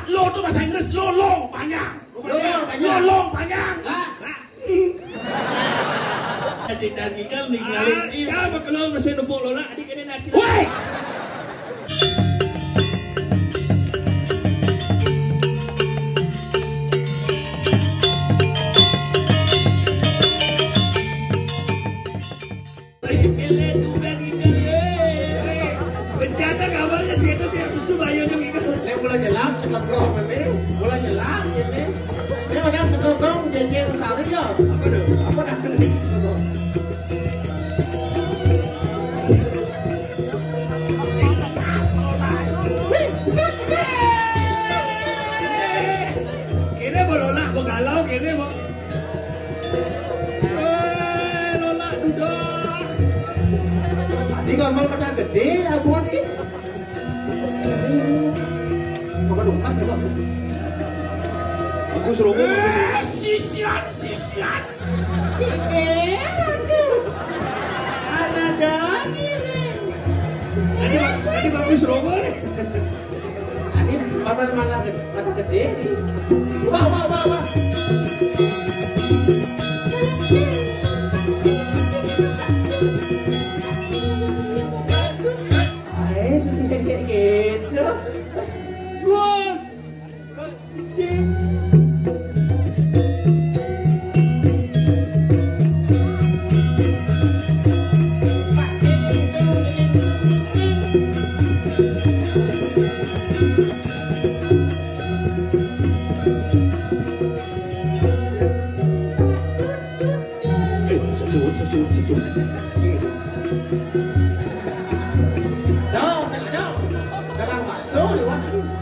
Lo itu bahasa Inggris lolong panjang. Lolong panjang. Lah. Cik dan Gigal ninggalin dia. Kamu kalau masih numpuk lola, adik ini nasi. Woi. Bencana kabarnya sih itu sih harus bayar nih kan. Ini mulai nyelam sekegong ini. Mulai nyelam ini. Ini udah sekegong jengkel sari ya. Apa tuh? Apa dah kena sekegong? Kini mau lola, mau galau kini mau. Lola duduk. Ini gambar pada gede lah buat ini. Mau kedungkan coba. Bagus robo bagus. Sisian. Aduh. Ada daging. Tadi bagus robo nih. Ini papan malah gede nih. Wah. Ayo susi kayak gitu. Wah. Sesut. Dagang bakso lewat.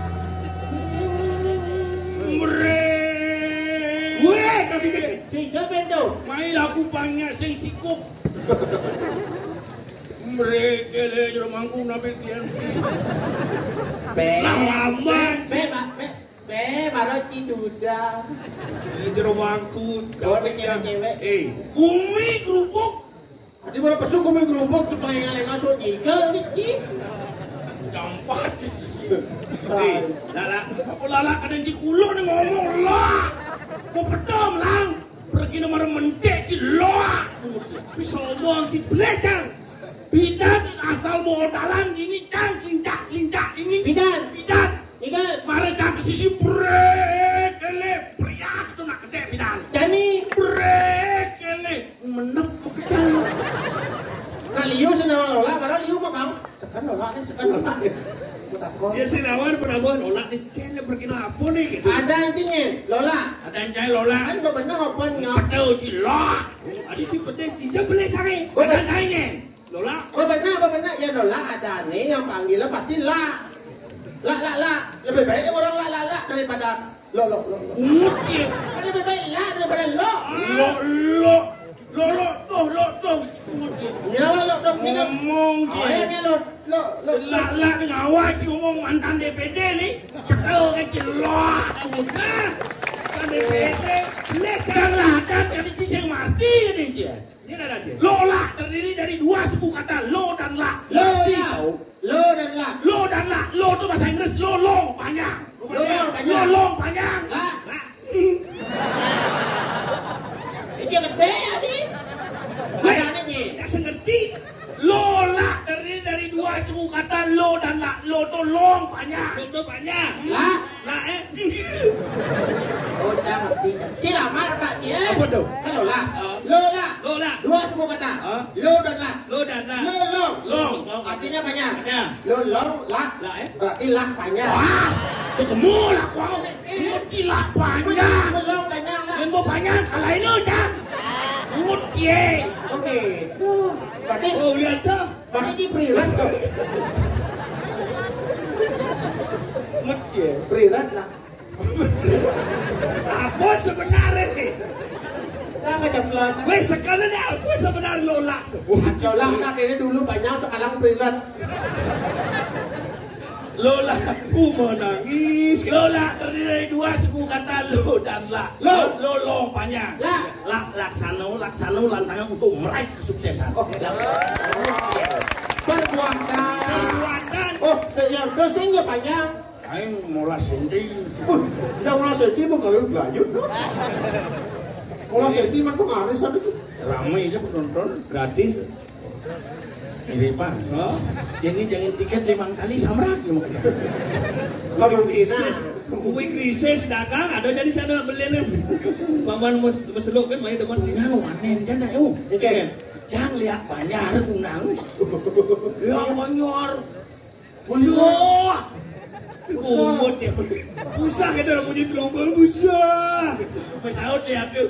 Weh, kaki kecil. Tiga bendo. Main lagu banyak sing sikup. Mereka le jero mangkung nabe tian. Lawaman. Baru ciduda. Jero mangkut. Kalau cewek. Umi kerupuk. Adi baru pesuk kami gerubuk kita yang ngasut jigel bici. Gampang sih. Lala. Apa lala kadang cikulo nih ngomong lah. Mau pedom lang. Pergi nomor mendek ciloa. Bisa omong si belecang. Bidan asal modalan ini cang kincak ini. Bidan. Igal. Mereka ke sisi brekele priak tu nak kedek bidan. Jani. Brekele menep kepitan. Nah liu senang lola, baru liu mah kau. Sekan lola ni sekan lola. Ya si lawan penabuhan lola ni channel pergi apa nih gitu. Ada nantinya lola. Ada yang jahil lola. Kan kau benar open ngap. Betul cilok. Ada si pedeng tidak belecang ni. Ada jahilnya. Lola. Kau benar ya lola ada nih yang panggilnya pasti la. Lebih baik orang la daripada lo. Umutnya. Kan lebih baik la daripada lo. Lo tuh. Kenapa lo dong kita Ngomong dia. dia. Lo. Lala ngawal si ngomong mantan DPD nih. Betul kan cilok. Udah. Kan DPD belecang. Janganlah ada jadi ciseng mati ini dia. Ini ada dia. Lola terdiri dari dua suku kata lo dan la. Lo dan la. Lo itu bahasa Inggris lolong panjang. Lolong panjang. La. Ini gede ya nih. Ada nih. Tak sengerti. Lola terdiri dari dua suku kata lo dan la. Lo itu long panjang. Lo banyak. La. Oh, jangan tidak. Cilama tak cie. Apa tuh? Halo la. Lola. Dua suku kata. Lo dan la. Long. Artinya banyak. Long, la. Berarti la banyak. Wah, itu kemula kau. Cilak panjang. Belum banyak lah. Yang mau panjang kalau ini udah. Imut cie. Oke. Berarti Oh, lihat dah. berarti di prirat. Imut cie. Prirat lah. Apa sebenarnya nih? Jangan jeblos. Weh, sekarang ni apa sebenarnya Lola? Lola nak ini dulu banyak sekarang prirat. Lola. Aku menangis. Lola terdiri dari dua suku kata lo dan la. Lolong panjang. Laksana lantangan untuk meraih kesuksesan. Perbuatan. Oh, yang dosanya panjang. Aing mola senti. Yang mola senti mah kalau lanjut. Mola senti mah pengaruh sana itu. Ramai aja penonton. Gratis. Ini Pak. Jadi jangan tiket 5 kali samrak ya mau. Kalau krisis, kuwi krisis dagang ada jadi sana beli nih. Paman mus seluk kan main depan ini anu aneh jana eu. Oke. Jangan lihat banyak unang. Ya banyak. Wah. Umut ya. Usah kita nak punya kelongkol usah. Pesaut lihat ke.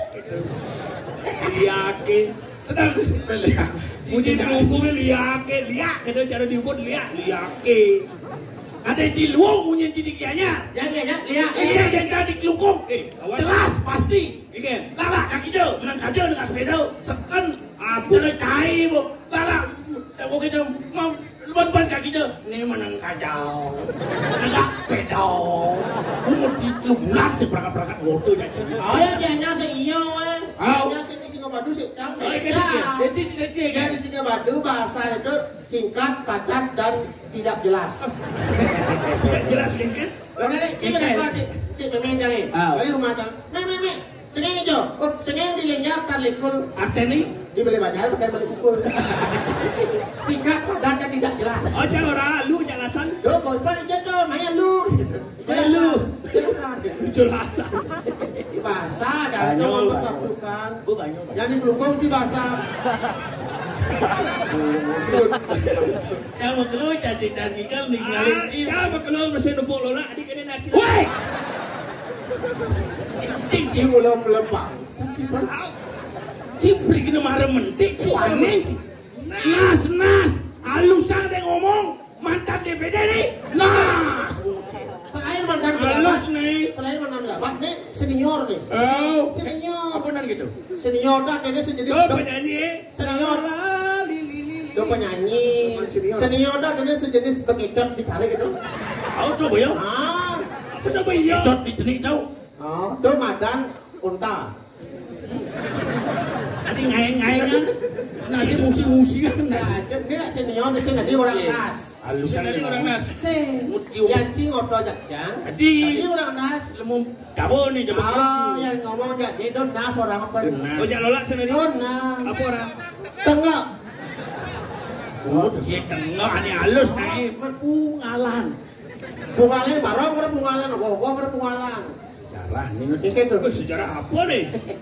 Yakin. Sedang lihat. Punya kelongkol lihat kita cara dibuat lihat. Ada ciluung punya cidikianya. Ya, lihat. Iya yang jadi kelungkung. Jelas pasti. Ikan. Lala kaki jauh, menang kajau dengan sepeda. Seken. Jangan cair bu. Lala. Aku kita mau leban kaki jauh. Ini menang kajau. Enggak sepeda. Umur cilu bulan si perangkat ngoto ya. Oh ya jangan seiyo eh. Jangan di Singapura sih. Jadi kan di Singapura bahasa itu singkat, padat dan tidak jelas. Tidak jelas kan? Karena ini apa sih? Cik main jangan. Kali rumah tang. Me. Sengaja jo. Sengaja dilenyap talikul. Artinya dibeli banyak pakai beli pukul. Singkat, padat dan tidak jelas. Oh jangan lu jelasan. Yo, kau paling jatuh, maya lu. Jelasan. Bahasa dan nomor persatukan. Yang di kelungkung di bahasa. Yang keluar cacing dan ikan ninggalin cip. Kamu keluar mesin numpuk lola adik ini nasi. Woi. Cing belum melepang. Cipri kena marah mentik aneh. Nas. Alusan dia ngomong. Mantan DPD nih. Nas. Selain mantan halus nih. Selain mantan jabat nih senior nih. Oh. Senior. Apa benar gitu? Senior dah dia sejenis. Penyanyi. Senior. Do penyanyi. Senior dah dia sejenis bekicot dicari gitu. Tahu tuh boyo? Apa tuh boyo? Bekicot dicenik tahu. Oh, do madan unta. Tadi ngaing-ngaingan. Nasi musi-musian. Dia senior di sini dia orang nas. Alusan tadi orang nas. Yang cing oto jakjang. Tadi orang nas. Lemu jabo nih jabo. Yang ngomong jadi do nas orang apa? Oh jangan lola sana Do nas. Apa orang? Tengah. Cek tengah ini halus nih. Bungalan. Bungalan barang bungalan. Gogo bungalan. Sejarah nih. Sejarah apa nih?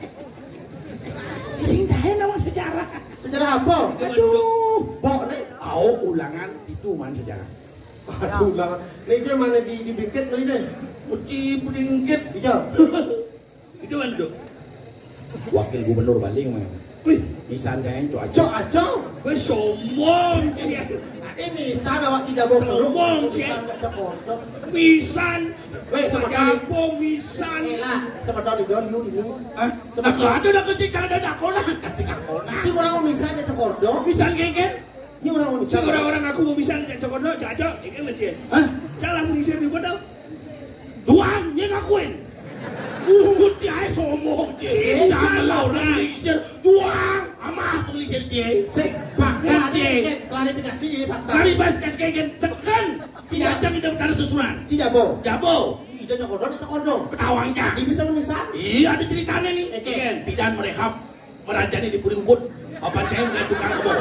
Singkahin nama sejarah. Sejarah apa? Aduh. Bok nih. Ulangan itu mana sejarah? Aduh ulangan. Ini mana di bingkit kali deh. Uci bingkit. Iya. Itu mana dok? Wakil gubernur Bali mana? Wih, nisan saya itu aja. Aco. gue sombong sih. Ini sana awak tidak bohong. Sombong sih. Misan. Weh, sama kampung misan. Lah, sama tahun di dulu ini. Aku ada dah kasih ada dakona, kasih dakona. Si orang mau misan ya cokordo. Misan genggen. Ini orang mau misan. Orang-orang aku mau misan ya cokordo, cocok. Ini kan macam. Jalan polisi di mana? Tuan, dia ngakuin. Dia sombong dia. Janganlah polisi. Tuan, amah polisi dia. Fakta klarifikasi ini fakta. Klarifikasi genggen sekan. Tidak jangan tidak bertanda susunan. Jabo. Itu cokordo. Petawangnya. Ini bisa misan? Iya ada ceritanya nih. Kan bidan mereka merajani di Puri Ubud. Apa saya dengan tukang kebo.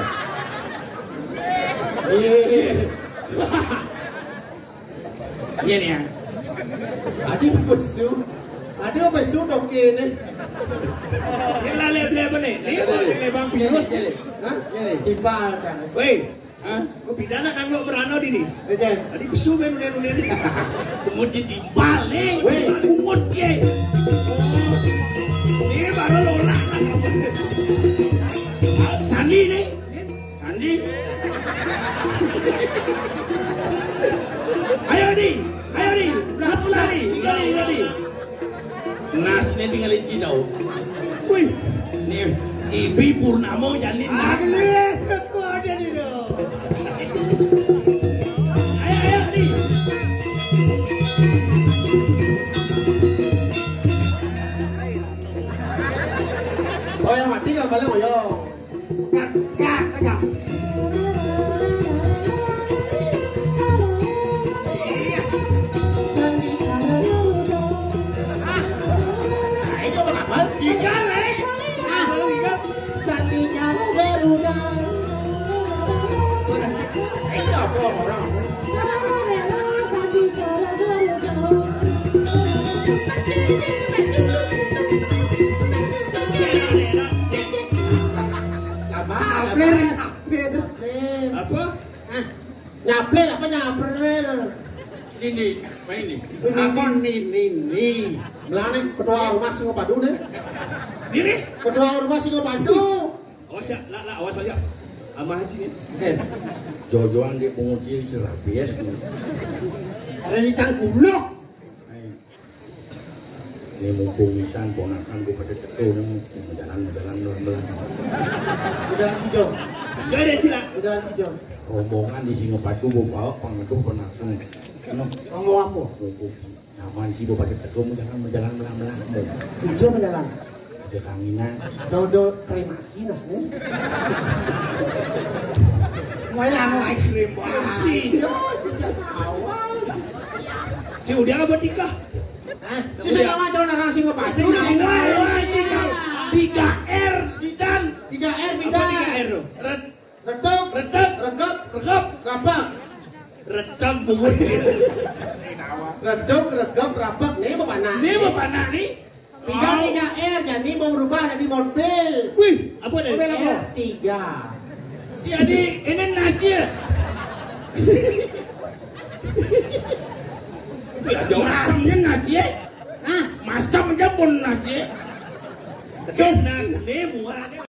Iya nih ya. Ada besu dok ini. Yang lele apa nih? Ini bang virus. Hah? Timbal kan. Wei. Kau pidana nanggo berano di ni. Tadi besu ben unen. Kemudian timbal nih. Umut dia. Ini baru lola. Sandi nih. Sandi. Ayo nih. Berapa lari? Gali. Nas nih tinggalin Cidau. Wih. Nih, Ibi Purnamo jalin Agli, aku ada di lo. Ayo nih. Oh yang mati kan balik yo. Kak. Apa? Nyapler apa nyapler? Ini, ini. Apa ini? Melane ketua rumah Singapadu nih. Ini? Ketua rumah Singapadu. Awas ya, lah awas aja. Ama haji ni. Jojoan dia penguji serabias nih. Ada di Cangkuluk. Ini mumpung misan ponakan gue pada tetu jalan belan. Udah hijau. Gak ada cila. Udah hijau. Rombongan di Singapadu gue bawa pengeduh penaksung. Ngomong apa? Nyaman sih gue pada tetu jalan belan. Hijau menjalan. Ada kanginan. Dodo kremasi nasnya. Mayang es krim masih. Awal. Si udah apa nikah? Si Singapura jalan orang Singapura. Tiga R bidan. 3R Apa bidan. 3R lo? Retuk, regap, rapak. Retak bungut. Reduk, regap, rapak. Nih bapak nak. Ini bapak nak nih. 3R jadi mau berubah jadi mobil. Wih, apa nih? Mobil apa? 3. Jadi ini najis. Masamnya nasi, masam aja pun nasi. Terus nasi, buah.